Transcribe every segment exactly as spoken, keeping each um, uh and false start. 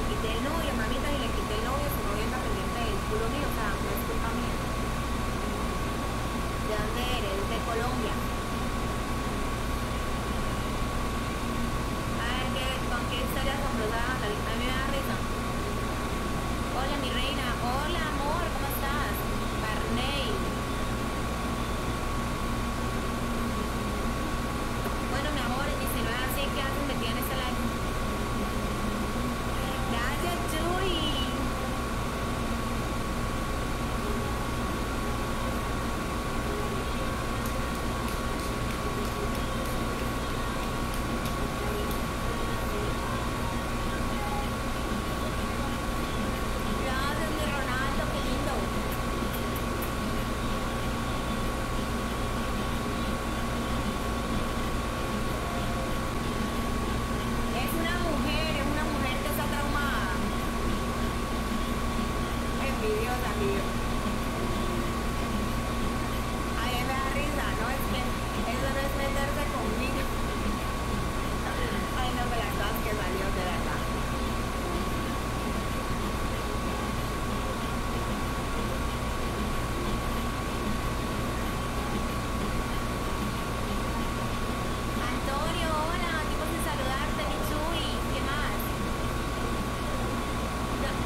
quité el novio, mamita, y le quité el novio, su novio anda pendiente del culo mío, o sea, no es culpa mía. ¿De dónde eres? De Colombia. A ver, ¿qué, ¿con qué historia asombrosa vas a salir? A mí me da risa. Hola, mi reina. Hola, amor, ¿cómo estás? Barney. Bueno, mi amor, y si no es así, ¿qué haces metida en este live? Gracias, Chuy. Gracias, mi Ronaldo, qué lindo. Es una mujer, es una mujer que está traumada. Envidiosa, envidiosa. A mí me da risa, ¿no? Es que eso no es meterse conmigo. Ay, no, me las cosas que salió, de verdad. Antonio, hola, tiempo sin saludarte, mi Chuy. ¿Qué más? Gra-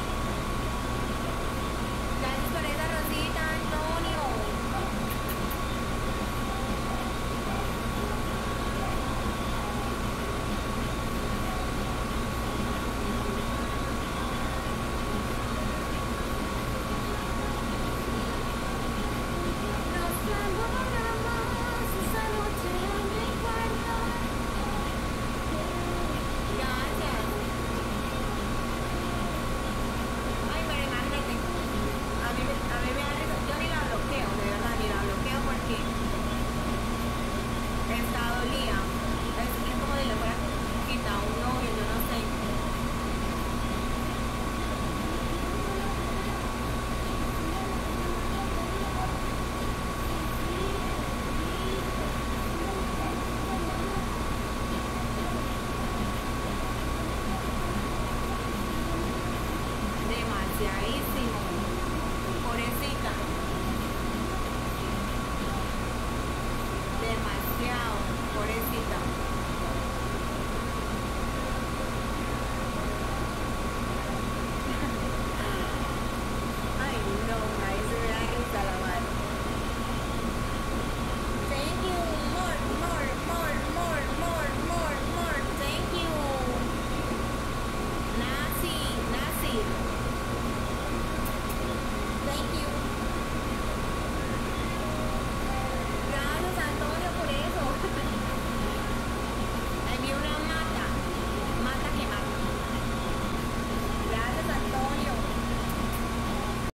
Gracias por esa rosita, Antonio. Nos enamoramos esa noche en mi cuarto. Gracias. Ay, pero imagínate, a mí, me- a mí me da risa, yo ni la bloqueo, de verdad, ni la bloqueo porque está dolida. Es, es como si le fuera quitado un novio, yo no sé. Demasiadísimo.